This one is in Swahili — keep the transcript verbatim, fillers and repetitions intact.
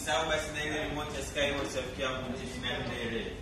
usisahau basi na ile remote ya Sky Watch rafiki yangu mjini na ile